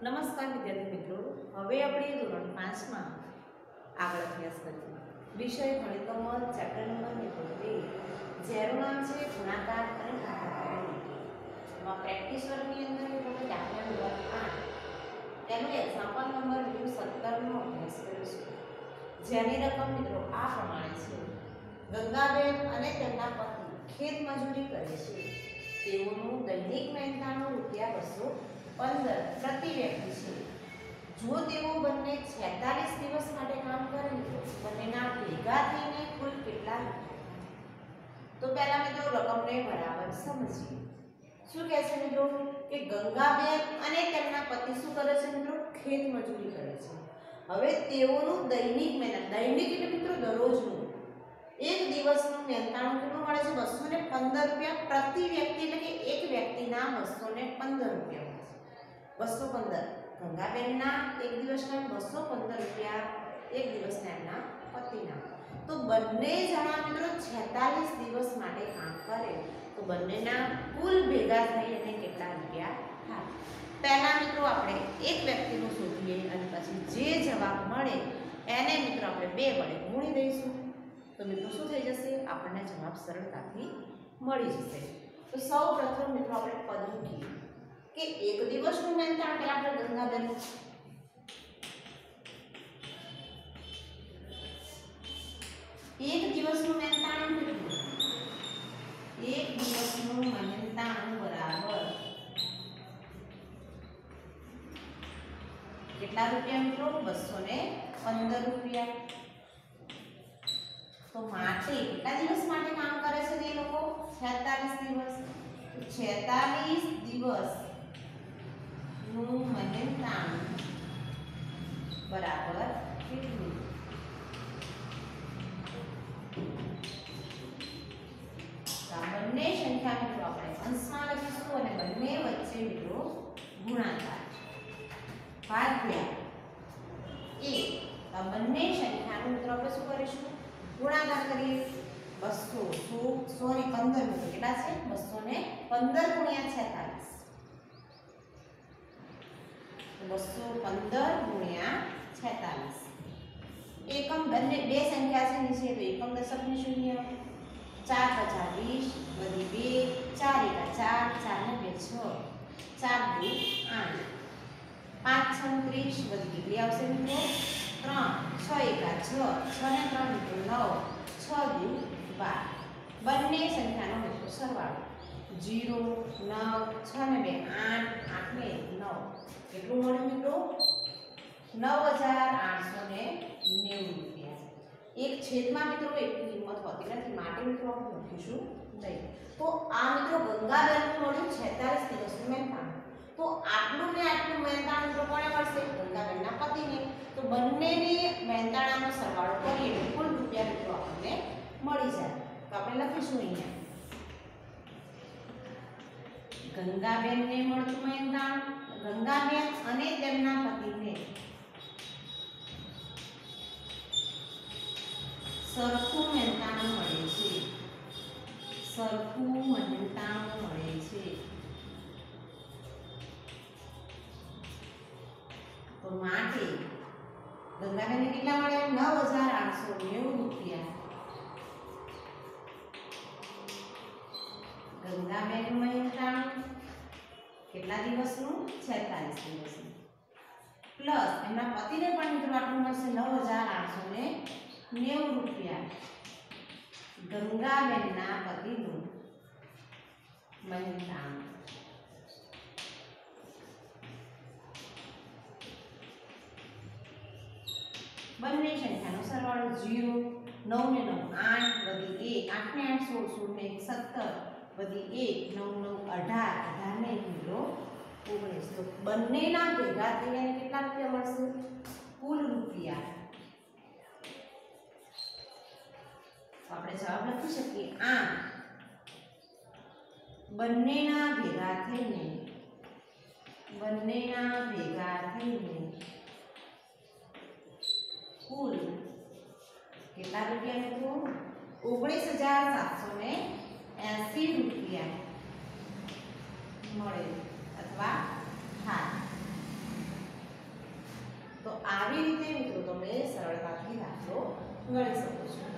નમસ્કાર વિદ્યાર્થી મિત્રો, હવે આપણે ધોરણ 5 માં આગળ અભ્યાસ કરીએ. વિષય ગણિતમાં ચેપ્ટર નંબર 2, જેનું નામ છે ગુણાકાર અને ભાગાકાર. એમાં પ્રેક્ટિસ વર્ગની અંદર આપણે દાખલા નંબર 8 તેનો એક્ઝામ્પલ નંબર 17 નો અભ્યાસ કરીશું. જેની રકમ મિત્રો આ પ્રમાણે છે. ગંગાબેન અને તેમના પતિ ખેત મજૂરી કરે છે. તેઓનું દૈનિક મહેનતાણું ₹215 પ્રતિ વ્યક્તિ છે. જો તેઓ બંને 46 દિવસ માટે કામ કરે તો બંનેના ભેગા થઈને કુલ કેટલા રૂપિયા? તો પહેલા મિત્રો રકમને બરાબર સમજીએ. શું કહે છે મિત્રો કે ગંગાબેન અને તેમના પતિ શું કરે છે મિત્રો? ખેત મજૂરી કરે છે. હવે તેઓનું દૈનિક મહેનત, દૈનિક એટલે મિત્રો દરરોજનું, એક દિવસનું મહેનતાણું કેટલું મળે છે? ₹215 પ્રતિ વ્યક્તિ, એટલે કે એક વ્યક્તિના ₹215 મળે છે. 215 ગંગાબેનના એક દિવસના ₹215, એક દિવસના એમના પતિના. તો બંને જણા મિત્રો 46 દિવસ માટે કામ કરે તો બંનેના કુલ ભેગા થઈ અને કેટલા રૂપિયા થાય? પહેલા મિત્રો આપણે એક વ્યક્તિનું શોધીએ અને પછી જે જવાબ મળે એને મિત્રો આપણે 2 વડે ગુણી દઈશું. તો મિત્રો શું થઈ જશે? આપણને જવાબ સરળતાથી મળી જશે. તો સૌ પ્રથમ મિત્રો આપણે પદ મૂકીએ કે એક દિવસનું મહેનતાણ કે આપણે ગંગાબેન એક દિવસનું મહેનતાણ કેટલું? એક દિવસનું મહેનતાણ બરાબર કેટલા રૂપિયા મિત્રો? ₹215. તો માટે કેટલા દિવસ માટે કામ કરે છે તે લોકો? 46 દિવસ. 46 દિવસ નું મહેનતાણ બરાબર કેટલું? બંને સંખ્યા મિત્રો આપણે અંશમાં લખીશું અને બંને વચ્ચે મિત્રો ગુણાકાર ભાગ્યા 1. બંને સંખ્યાનું મિત્રો આપણે શું કરીશું? ગુણાકાર કરીએ. 15 મિત્રો કેટલા છે? 215 ગુણ્યા 46. 215 ગુણ્યા 46. એકમ બંને બે સંખ્યા છે નીચે, તો એકમ દશકની શૂન્ય. 4 × 20 વધી 2, 4 × 4, 4 ને 2 6, 4 × 2 8, 5 × 30 વધી કેટલી આવશે મિત્રો? 3, 6 × 6, 6 ને 3 મિત્રો 9, 6 × 2 12. બંને સંખ્યાનો મિત્રો સરવાળો 0, 9, 6 ને 2 8, 8 ને 9 કેટલું મળ્યું મિત્રો? ₹9,890. એક છેદમાં મિત્રો એટલી કિંમત હોતી નથી, માટે મિત્રો આપણે લખીશું નહીં. તો આ મિત્રો ગંગાબેનનું મળ્યું 46 દિવસનું મહેનતાણ. તો આટલું ને આટલું મહેનતાણ મિત્રો કોને મળશે? ગંગાબેનના પતિને. તો બંનેની મહેનતાણાનો સરવાળો કરીએ એટલે કુલ રૂપિયા મિત્રો આપણને મળી જાય. તો આપણે લખીશું અહીંયા ગંગાબેનને મળતું મહેનતાણ, ગંગાબેન અને તેમના પતિને સરખું મહેનતાણું મળે છે. સરખું મહેનતાણું મળે છે. તો માટે ગંગાબેનને કેટલા મળ્યા? ₹9,890. ગંગાબેનનું મહેનતાણ કેટલા દિવસનું? 46 દિવસનું. પ્લસ એમના પતિને પણ મિત્રો આટલું મળશે ₹9,890. ગંગાબેનના પતિનું મહેનતાણ બંને સંખ્યાનો સરવાળો 0, 9 ને 9 8 વધી 1, 8 ને 8 16, 16 ને 17 વધી 1, 9 9 18, 18 ને મિત્રો 19. તો બંનેના ભેગા થઈને કેટલા રૂપિયા મળશે? કુલ રૂપિયા આપણે જવાબ લખી શકીએ 8. બંનેના ભેગા થઈને કુલ કેટલા રૂપિયા મિત્રો? ₹19,780 મળે અથવા થાય. આવી રીતે મિત્રો તમે સરળતાથી દાખલો ગણી શકો છો.